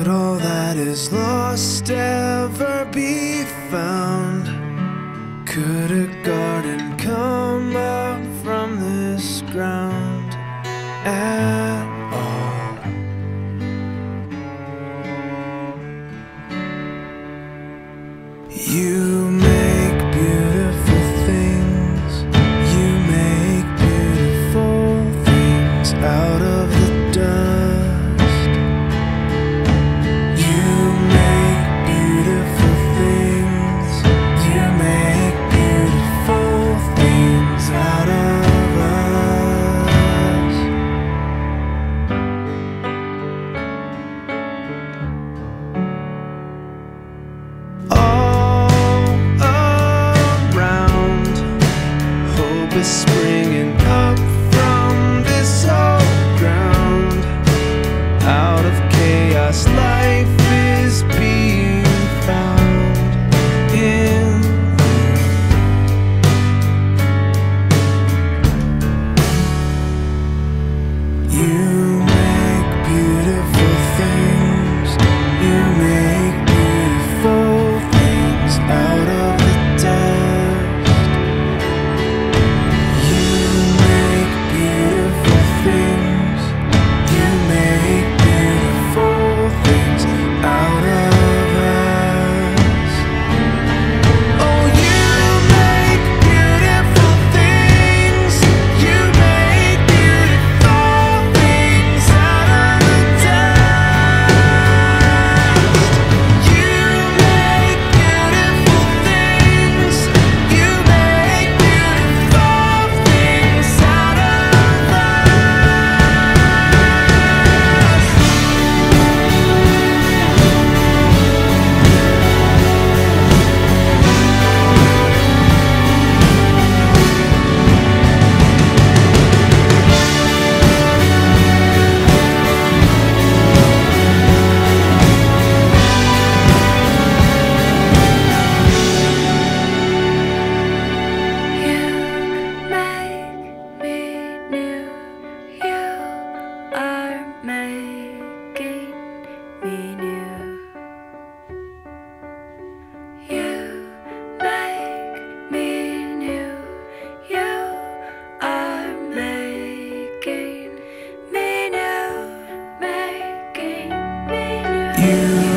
all that is lost ever be found? Could a garden come up from this ground at all? You make beautiful things, you make beautiful things out of the dust. You make beautiful things, you make beautiful things out of us. All around, hope is springing up from this old ground. Out of chaos, life is being found in you. You make beautiful things, you make beautiful things out of the dust. You make beautiful things, you make beautiful things out of us. Oh, you make beautiful things, you make beautiful things out of the dust. You make beautiful things, you make beautiful things out of you